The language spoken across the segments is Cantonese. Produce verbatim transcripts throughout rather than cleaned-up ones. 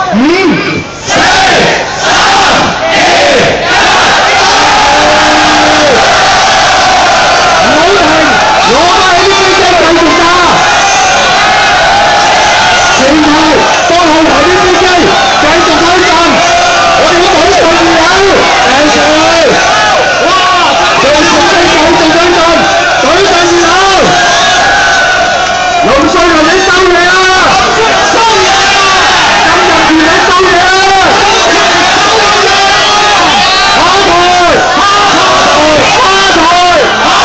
五、四、三、二、一。唔好停，攞翻起啲飛機繼續炸。前頭當後台啲飛機繼續推進，我哋要保持現有，掟上去。哇！做前飛繼續推進，舉進現有。龍瑞文你收嘢啦！收嘢啦！金日權你收嘢啦！下台！下台！下台！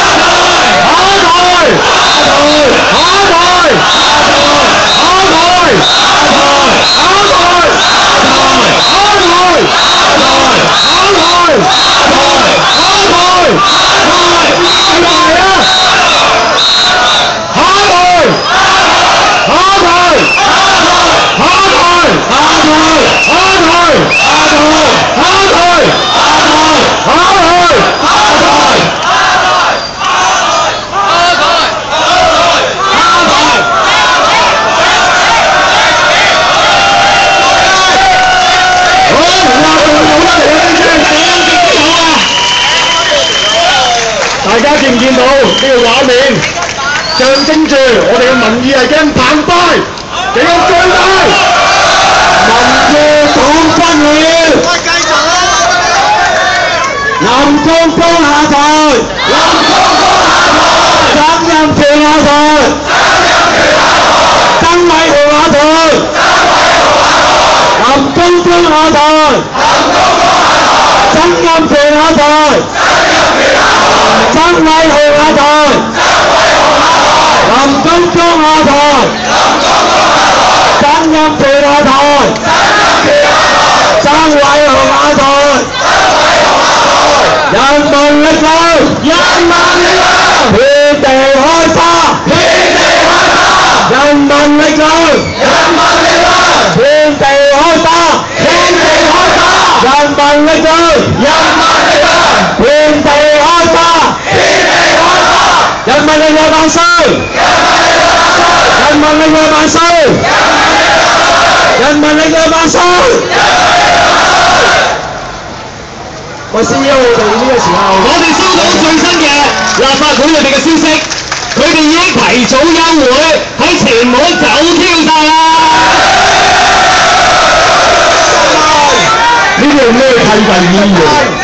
大家見唔見到呢個畫面？象徵住我哋嘅民意係幾咁澎湃，幾咁巨大。民意講真了。繼續啦！林峰峰下台，林峰峰下台，曾蔭權下台，曾蔭權下台，曾偉雄下台，曾偉雄下台，林峰峰下台，林峰峰下台，曾蔭權下台。曾偉雄下台，林東東下台，曾蔭權下台，曾偉雄下台，人民力量，人民力量，遍地開花，遍地開花，人民力量，人民力量，遍地開花，遍地開花，人民力量，人民力量，遍地開花。人民力量萬歲！人民力量萬歲！人民力量萬歲！我 C E O 我哋呢個時候，我哋收到最新嘅立法會裏邊嘅消息，佢哋已經提早休會，喺前門走挑晒啦！呢啲係咩契弟議員？